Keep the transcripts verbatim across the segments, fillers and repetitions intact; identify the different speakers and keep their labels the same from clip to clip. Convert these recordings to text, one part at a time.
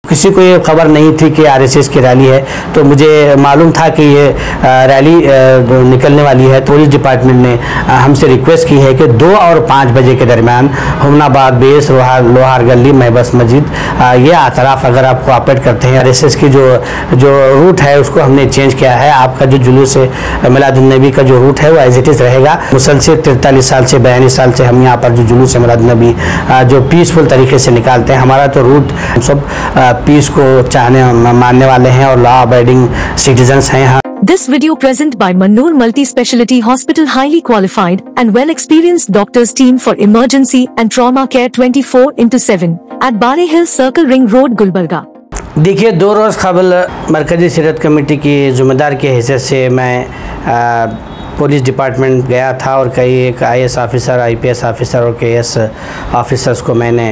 Speaker 1: किसी को ये खबर नहीं थी कि आरएसएस की रैली है, तो मुझे मालूम था कि ये रैली निकलने वाली है। पुलिस डिपार्टमेंट ने हमसे रिक्वेस्ट की है कि दो और पाँच बजे के दरमियान हुमनाबाद बेस, लोहार लोहार गली, महबस मस्जिद, ये अतराफ अगर आप कोऑपरेट करते हैं। आरएसएस की जो जो रूट है उसको हमने चेंज किया है। आपका जो जुलूस है मिलादुन्नबी का जो रूट है वो एज इट इज़ रहेगा। मुसलसल तिरतालीस साल से बयालीस साल से हम यहाँ पर जो जुलूस है मिलादुन्नबी जो पीसफुल तरीके से निकालते हैं। हमारा तो रूट सब पीस को चाहने मानने वाले हैं और लॉ अबाइडिंग सिटीजन्स हैं। हाँ।
Speaker 2: This video present by Mannoor Multi-Speciality Hospital, highly qualified and well-experienced doctors team for emergency and trauma care twenty-four into seven at Bare Hill Circle Ring Road, Gulbarga।
Speaker 1: देखिए, दो रोज़ कबल मरकज़ी सीरत committee की ज़िम्मेदार के हिस्से से मैं आ, पुलिस डिपार्टमेंट गया था और कई एक आईएएस ऑफिसर, आईपीएस ऑफिसर और केएस ऑफिसर्स को मैंने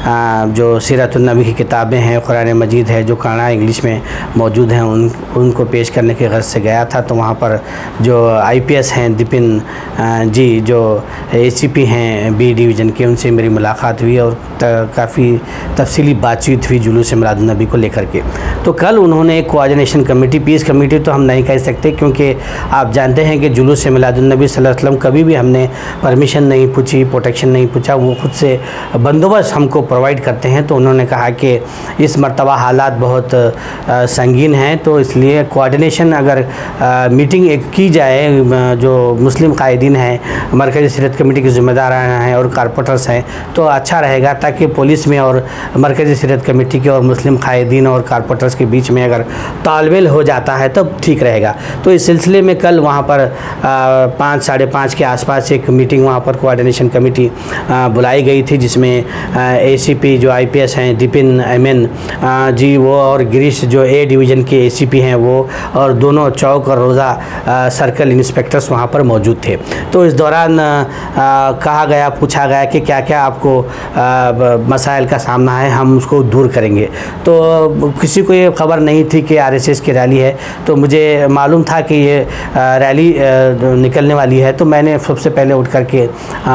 Speaker 1: जो सीरतुन्नबी की किताबें हैं, कुरान मजीद है, जो काना इंग्लिश में मौजूद हैं, उन उनको पेश करने की गर्ज से गया था। तो वहाँ पर जो आईपीएस हैं दिपिन जी, जो एसीपी हैं बी डिवीज़न के, उनसे मेरी मुलाकात हुई और काफ़ी तफसीली बातचीत हुई जुलूस मिलादुन्नबी को लेकर के। तो कल उन्होंने एक कोऑर्डिनेशन कमेटी, पीस कमेटी तो हम नहीं कह सकते, क्योंकि आप जानते हैं कि जुलूस से मिलादुन्नबी सल्लल्लाहु अलैहि वसल्लम कभी भी हमने परमिशन नहीं पूछी, प्रोटेक्शन नहीं पूछा, वो खुद से बंदोबस्त हमको प्रोवाइड करते हैं। तो उन्होंने कहा कि इस मरतबा हालात बहुत संगीन हैं, तो इसलिए कोऑर्डिनेशन अगर आ, मीटिंग एक की जाए, जो मुस्लिम कायदीन हैं, मरकज़ी सीरत कमेटी के ज़िम्मेदार हैं और कारपोरेटर्स हैं, तो अच्छा रहेगा, ताकि पुलिस में और मरकज़ी सीरत कमेटी के और मुस्लिम कायदीन और कारपोरेटर्स के बीच में अगर तालमेल हो जाता है तब ठीक रहेगा। तो इस सिलसिले में कल वहाँ पर पाँच साढ़े पाँच के आसपास एक मीटिंग वहाँ पर कोऑर्डिनेशन कमेटी बुलाई गई थी, जिसमें एसीपी जो आईपीएस हैं दिपिन एमएन जी वो और गिरीश जो ए डिवीज़न के एसीपी हैं वो, और दोनों चौक और रोज़ा सर्कल इंस्पेक्टर्स वहाँ पर मौजूद थे। तो इस दौरान कहा गया, पूछा गया कि क्या क्या आपको आ, मसाइल का सामना है, हम उसको दूर करेंगे। तो किसी को ये खबर नहीं थी कि आरएसएस की रैली है, तो मुझे मालूम था कि ये रैली निकलने वाली है। तो मैंने सबसे पहले उठ कर के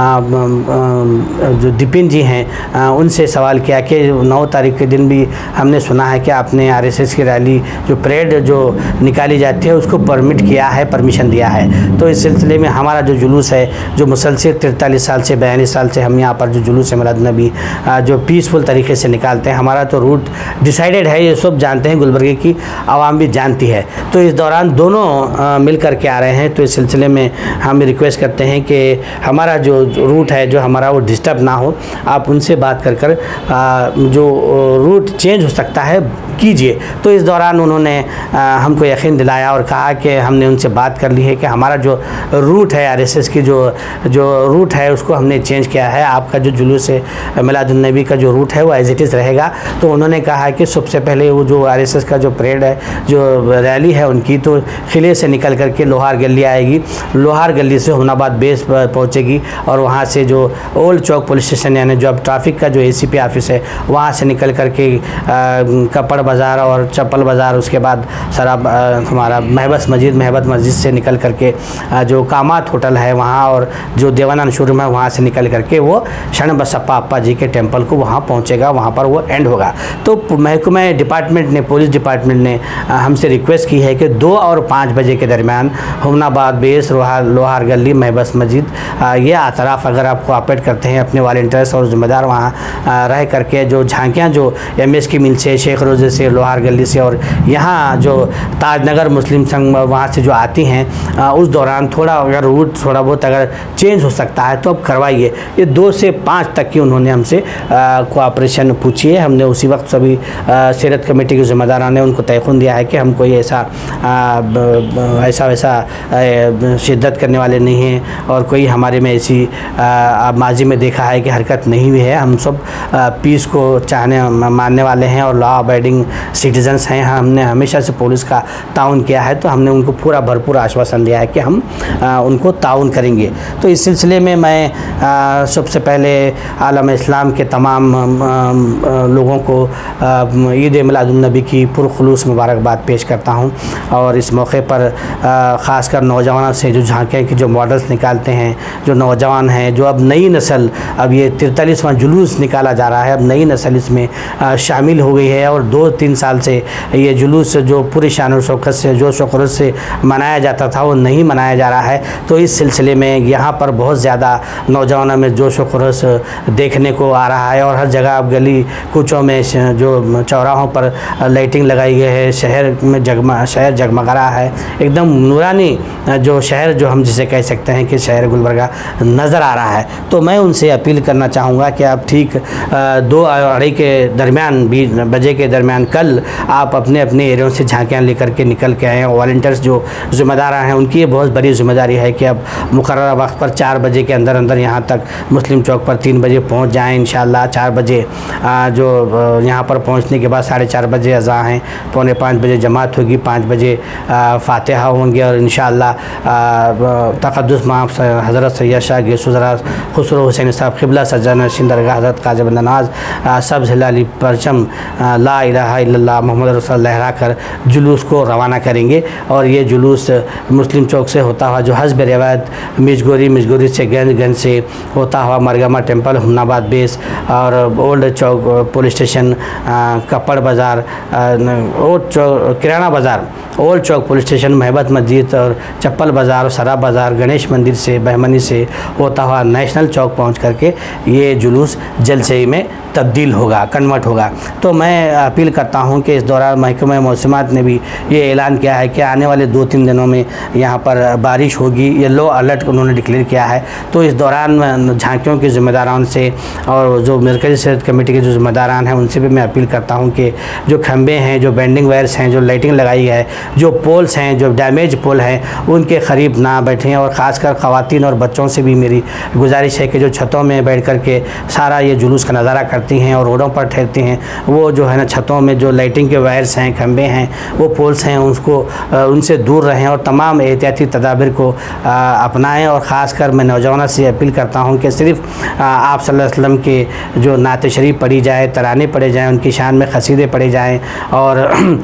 Speaker 1: जो दिपिन जी हैं उनसे सवाल किया कि नौ तारीख के दिन भी हमने सुना है कि आपने आरएसएस की रैली जो परेड जो निकाली जाती है उसको परमिट किया है, परमिशन दिया है। तो इस सिलसिले में हमारा जो जुलूस है जो मुसलसल तिरतालीस साल से बयालीस साल से हम यहाँ पर जो जुलूस है मिलादुन्नबी जो पीसफुल तरीके से निकालते हैं, हमारा तो रूट डिसाइडेड है, ये सब जानते हैं, गुलबर्गे की आवाम भी जानती है। तो इस दौरान दोनों मिल कर के आ रहे हैं। तो इस सिलसिले में हम रिक्वेस्ट करते हैं कि हमारा जो रूट है जो हमारा वो डिस्टर्ब ना हो, आप उनसे बात कर कर जो रूट चेंज हो सकता है कीजिए। तो इस दौरान उन्होंने हमको यकीन दिलाया और कहा कि हमने उनसे बात कर ली है कि हमारा जो रूट है आरएसएस की जो जो रूट है उसको हमने चेंज किया है। आपका जो जुलूस है मिलादुन्नबी का जो रूट है वो एज इट इज़ रहेगा। तो उन्होंने कहा कि सबसे पहले वो जो आरएसएस का जो परेड है, जो रैली है उनकी, तो किले से निकल कर के लोहार गली आएगी, लोहार गली से हुमनाबाद बेस पहुँचेगी और वहाँ से जो ओल्ड चौक पुलिस स्टेशन यानी जो अब ट्रैफिक का जो एसीपी ऑफिस है वहाँ से निकल कर के कपड़ बाज़ार और चप्पल बाज़ार, उसके बाद शराब हमारा महबस मस्जिद, महबत मस्जिद से निकल कर के जो कामात होटल है वहाँ और जो देवानंद शोरूम है वहाँ से निकल कर के वो शरण बसप्पा अप्पा जी के टेम्पल को वहाँ पहुँचेगा, वहाँ पर वो एंड होगा। तो महकमा डिपार्टमेंट ने, पुलिस डिपार्टमेंट ने हमसे रिक्वेस्ट की है कि दो और पाँच बजे के दरमियान हुमनाबाद बेस, लोहार लोहार गली, महबस मस्जिद, ये अतराफ अगर आप कोऑपरेट करते हैं, अपने वॉलंटियर्स और ज़िम्मेदार वहाँ रह करके जो झांकियाँ जो एम एस की मिल से, शेख रोज़े से, लोहार गली से और यहाँ जो ताजनगर मुस्लिम संघ वहाँ से जो आती हैं, उस दौरान थोड़ा अगर रूट थोड़ा बहुत अगर चेंज हो सकता है तो अब करवाइए। ये दो से पाँच तक की उन्होंने हमसे कोऑपरेशन पूछी है। हमने उसी वक्त सभी सीरत कमेटी के ज़िम्मेदारों ने उनको तयक़ुन दिया है कि हम कोई ऐसा आ, ऐसा वैसा शिद्दत करने वाले नहीं हैं और कोई हमारे में ऐसी माजी में देखा है कि हरकत नहीं हुई है। हम सब पीस को चाहने मानने वाले हैं और लॉ अबाइडिंग सिटीजन्स हैं। हमने हमेशा से पुलिस का ताउन किया है, तो हमने उनको पूरा भरपूर आश्वासन दिया है कि हम आ, उनको ताउन करेंगे। तो इस सिलसिले में मैं आ, सबसे पहले आलम इस्लाम के तमाम आ, आ, लोगों को ईद मिलादुन्नबी की पुरखुलूस मुबारकबाद पेश करता हूँ और इस मौके पर ख़ासकर नौजवानों से जो झांकियाँ की जो मॉडल्स निकालते हैं, जो नौजवान हैं, जो अब नई नस्ल, अब ये तिरतालीसवां जुलूस निकाला जा रहा है, अब नई नस्ल इसमें शामिल हो गई है और दो तीन साल से ये जुलूस जो पूरी शान और शौकत से जोश व खरोश से मनाया जाता था वो नहीं मनाया जा रहा है। तो इस सिलसिले में यहाँ पर बहुत ज़्यादा नौजवानों में जोश व खरोश देखने को आ रहा है और हर जगह अब गली कूचों में जो चौराहों पर लाइटिंग लगाई गई है, शहर में जगमा शहर जगमगा रहा है, एकदम नूरानी जो शहर जो हम जिसे कह सकते हैं कि शहर गुलबर्गा नज़र आ रहा है। तो मैं उनसे अपील करना चाहूँगा कि आप ठीक दो अढ़ाई के दरमियान बीस बजे के दरमियान कल आप अपने अपने एरियों से झांकियाँ लेकर के निकल के आएँ। वॉलंटियर्स जो ज़िम्मेदार हैं उनकी ये बहुत बड़ी ज़िम्मेदारी है कि अब मुकर्रर वक्त पर चार बजे के अंदर अंदर यहाँ तक मुस्लिम चौक पर तीन बजे पहुँच जाएँ। इंशाअल्लाह चार बजे जो यहाँ पर पहुँचने के बाद साढ़े चार बजे अज़ा हैं, पौने पाँच बजे जमात होगी, पाँच बजे फ़ातिहा होंगे और इंशाअल्लाह तक़द्दुस मां हज़रत सैयद शाह गेसुज़रा खुसरो हुसैन साहब क़िबला सज्जा नशीन दरगाह हज़रत क़ाज़ी बंदा नाज़ सब हिलाली परचम ला इलाहा इल्लल्लाह मोहम्मद रसूलुल्लाह लहरा कर जुलूस को रवाना करेंगे। और ये जुलूस मुस्लिम चौक से होता हुआ जो हस्ब रिवायत मिजगोरी मिजगोरी से गंज गंज से होता हुआ मरगमा टेम्पल, हुमनाबाद बेस और old Chowk police station, Kapad Bazaar, old Chowk Kirana Bazaar, old Chowk police station, Mahbat Masjid और चप्पल बाज़ार, सराब बाज़ार, गणेश मंदिर से बहमनी से होता हुआ नेशनल चौक पहुंच करके ये जुलूस जलसे में तब्दील होगा, कन्वर्ट होगा। तो मैं अपील करता हूं कि इस दौरान महकमा मौसमात ने भी ये ऐलान किया है कि आने वाले दो तीन दिनों में यहाँ पर बारिश होगी, येलो अलर्ट उन्होंने डिक्लेयर किया है। तो इस दौरान झांकियों के ज़िम्मेदारान से और जो मरकज़ी सेहत कमेटी के जो ज़िम्मेदारान हैं उनसे भी मैं अपील करता हूँ कि जो खंबे हैं, जो बेंडिंग वायर्स हैं, जो लाइटिंग लगाई है, जो पोल्स हैं, जो डैमेज पोल हैं, उनके करीब ना बैठें। और ख़ासकर ख़वातीन और बच्चों से भी मेरी गुजारिश है कि जो छतों में बैठ कर के सारा ये जुलूस का नज़ारा करती हैं और रोडों पर ठहरती हैं, वो जो है ना छतों में जो लाइटिंग के वायर्स हैं, खंबे हैं, वो पोल्स हैं, उसको उनसे दूर रहें और तमाम एहतियाती तदाबीर को अपनाएं। और ख़ासकर मैं नौजवानों से अपील करता हूँ कि सिर्फ आप सल्लल्लाहु अलैहि वसल्लम के जो नात शरीफ पढ़ी जाए, तराने पढ़े जाएँ, उनकी शान में क़सीदे पढ़े जाएँ और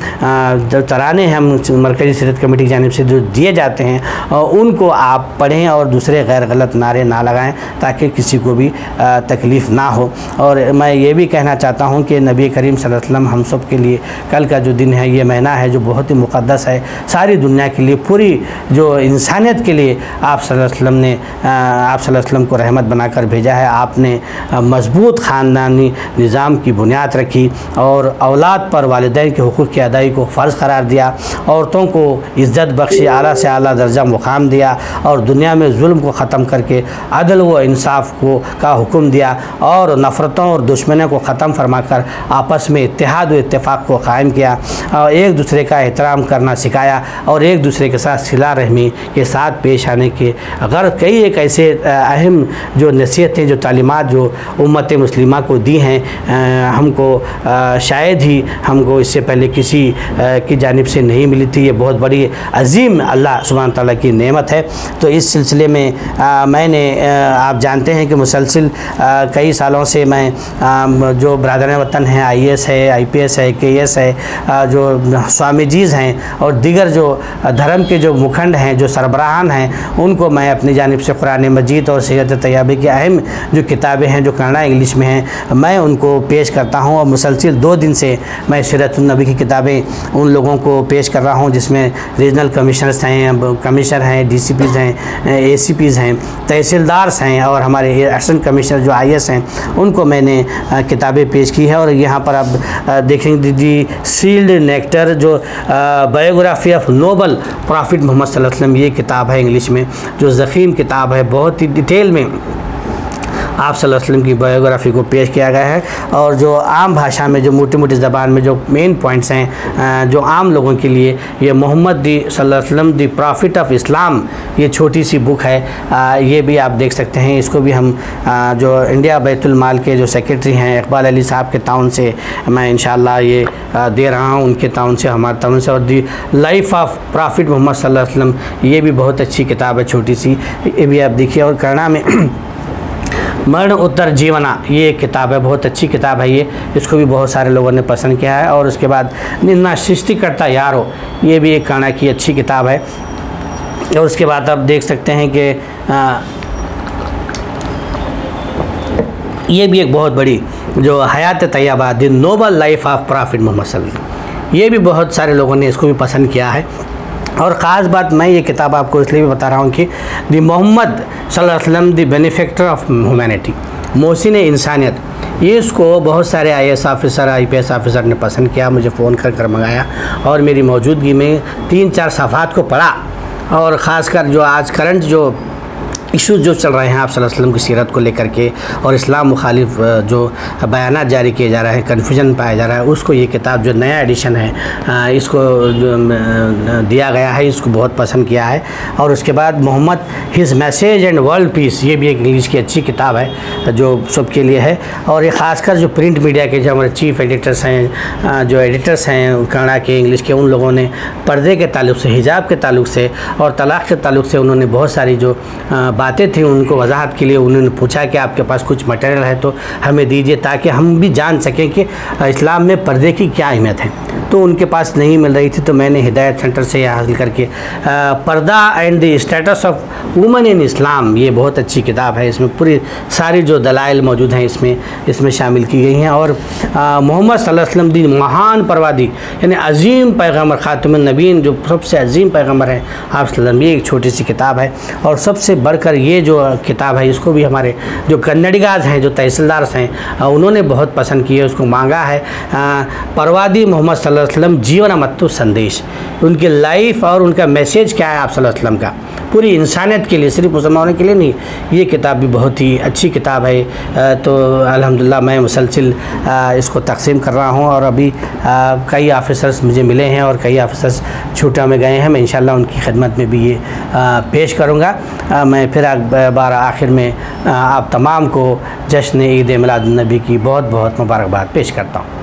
Speaker 1: जो तराने हम मरकज़ी सेहत कमेटी की जानिब से जो दिए जाते हैं उनको आप पढ़ें और दूसरे गैर गलत नारे ना लगाएं ताकि किसी को भी तकलीफ़ ना हो। और मैं ये भी कहना चाहता हूँ कि नबी करीम सल्लल्लाहु अलैहि वसल्लम हम सब के लिए कल का जो दिन है, ये महीना है जो बहुत ही मुक़द्दस है सारी दुनिया के लिए, पूरी जो इंसानियत के लिए आप सल्लल्लाहु अलैहि वसल्लम ने आप सल्लल्लाहु अलैहि वसल्लम को रहमत बनाकर भेजा है। आपने मजबूत ख़ानदानी निज़ाम की बुनियाद रखी और औलाद पर वालिदैन के हुकूक़ की अदाई को फ़र्ज़ करार दिया, औरतों को इज़्ज़त बख्शी, आला से आला दर्जा मुकाम दिया और दुनिया में जुल्म को ख़त्म करके अदल व इंसाफ को का हुक्म दिया और नफ़रतों और दुश्मनों को ख़त्म फरमाकर आपस में इत्तेहाद व इत्तेफाक को कायम किया और एक दूसरे का एहतराम करना सिखाया और एक दूसरे के साथ सिला रहमी के साथ पेश आने के अगर कई एक ऐसे अहम जो नसीहतें, जो तालीमात जो उम्मत मुस्लिमा को दी हैं, हमको शायद ही हमको इससे पहले किसी की जानिब से नहीं मिली थी। ये बहुत बड़ी अजीम अल्लाह सुब्हान ताला की नेमत है। तो इस सिलसिले में आ, मैंने आ, आप जानते हैं कि मुसलसिल आ, कई सालों से मैं आ, जो बरादरान वतन हैं, आई ए एस है, आई पी एस है, के एस है, आ, जो स्वामी जीज़ हैं और दीगर जो धर्म के जो मुखंड हैं, जो सरबराहान हैं, उनको मैं अपनी जानिब से कुरान मजीद और सीरत तैयबा की अहम जो किताबें हैं जो कन्नड़ा इंग्लिश में हैं, मैं उनको पेश करता हूँ। और मुसलसिल दो दिन से मैं सीरत नबी की किताबें उन लोगों को पेश कर रहा हूँ जिसमें रीजनल कमिश्नर्स हैं, कमिश्नर हैं, डी सी पीज़ हैं, ए सी पीज़ हैं, तहसीलदार्स हैं और हमारे असिस्टेंट कमिश्नर जो आई एस हैं, उनको मैंने किताबें पेश की है। और यहाँ पर आप देखेंगे दी सील्ड नेक्टर जो biography of noble prophet Muhammad सल्लल्लाहु अलैहि वसल्लम, ये किताब है इंग्लिश में, जो ज़ख़ीम किताब है, बहुत ही डिटेल में आप सल्लल्लाहु अलैहि वसल्लम की बायोग्राफ़ी को पेश किया गया है। और जो आम भाषा में, जो मोटी मोटी ज़बान में जो मेन पॉइंट्स हैं जो आम लोगों के लिए, ये मोहम्मद दी सल्लल्लाहु अलैहि वसल्लम दी प्रॉफिट ऑफ इस्लाम, ये छोटी सी बुक है, ये भी आप देख सकते हैं। इसको भी हम जो इंडिया बैतुल माल के जो सेक्रेटरी हैं इकबाल अली साहब के ताउन से मैं इंशाअल्लाह ये दे रहा हूँ, उनके ताउन से, हमारे ताउन से। और the life of prophet Muhammad सल्लल्लाहु अलैहि वसल्लम, ये भी बहुत अच्छी किताब है, छोटी सी, ये भी आप देखिए। और कन्नड़ा में मरण उत्तर जीवना, ये एक किताब है, बहुत अच्छी किताब है ये, इसको भी बहुत सारे लोगों ने पसंद किया है। और उसके बाद निन्ना सृष्टिकर्ता यारो, ये भी एक कन्नड़ा की अच्छी किताब है। और उसके बाद आप देख सकते हैं कि ये भी एक बहुत बड़ी जो हयात तैयबा the noble life of prophet Muhammad सल्लल्लाहु अलैहि वसल्लम, ये भी बहुत सारे लोगों ने इसको भी पसंद किया है। और ख़ास बात मैं ये किताब आपको इसलिए भी बता रहा हूँ कि द मोहम्मद सल्लल्लाहु अलैहि वसल्लम द बेनिफैक्टर ऑफ ह्यूमैनिटी, मोहसिन इंसानियत, ये इसको बहुत सारे I A S officer, I P S officer ने पसंद किया, मुझे फ़ोन कर कर मंगाया और मेरी मौजूदगी में तीन चार सफ़हात को पढ़ा। और ख़ासकर जो आज करंट जो इश्यूज़ जो चल रहे हैं आप सल्लल्लाहु अलैहि वसल्लम की सीरत को लेकर के और इस्लाम मुखालिफ जो बयानात जारी किए जा रहे हैं, कन्फ्यूजन पाया जा रहा है, उसको ये किताब जो नया एडिशन है इसको जो दिया गया है, इसको बहुत पसंद किया है। और उसके बाद Muhammad his message and world peace, ये भी एक इंग्लिश की अच्छी किताब है जो सबके लिए है। और ये ख़ासकर जो प्रिंट मीडिया के जो हमारे चीफ एडिटर्स हैं, जो एडिटर्स हैं कन्नड़ा के, इंग्लिश के, उन लोगों ने पर्दे के ताल्लुक़ से, हिजाब के ताल्लुक़ से और तलाक़ के ताल्लुक़ से उन्होंने बहुत सारी जो बातें थी उनको वजाहत के लिए उन्होंने पूछा कि आपके पास कुछ मटेरियल है तो हमें दीजिए, ताकि हम भी जान सकें कि इस्लाम में पर्दे की क्या अहमियत है। तो उनके पास नहीं मिल रही थी, तो मैंने हिदायत सेंटर से यह हासिल करके purdah and the status of women in Islam, ये बहुत अच्छी किताब है। इसमें पूरी सारी जो दलाइल मौजूद हैं इसमें इसमें शामिल की गई हैं। और मोहम्मद सल्लल्लाहु अलैहि वसल्लम दी महान परवादी यानी अजीम पैगम्बर, खातमुन नबीन, जो सबसे अजीम पैगम्बर हैं आप सल्लल्लाहु अलैहि वसल्लम, ये एक छोटी सी किताब है। और सबसे बढ़कर ये जो किताब है इसको भी हमारे जो कन्नडिगाज हैं, जो तहसीलदार हैं, उन्होंने बहुत पसंद की है, उसको मांगा है। परवादी मोहम्मद सल्लल्लाहु अलैहि वसल्लम जीवन मत्तु संदेश, उनकी लाइफ और उनका मैसेज क्या है आप सल्लल्लाहु अलैहि वसल्लम का, पूरी इंसानियत के लिए, सिर्फ मुसलमानों के लिए नहीं। ये किताब भी बहुत ही अच्छी किताब है। तो अल्हम्दुलिल्लाह मैं मुसलसिल इसको तकसीम कर रहा हूँ और अभी कई ऑफिसर्स मुझे मिले हैं और कई ऑफिसर्स छुट्टियों में गए हैं। मैं इंशाल्लाह उनकी खिदमत में भी ये पेश करूँगा। मैं फिर एक बार आखिर में आप तमाम को जश्न ईद मिलाद नबी की बहुत बहुत मुबारकबाद पेश करता हूँ।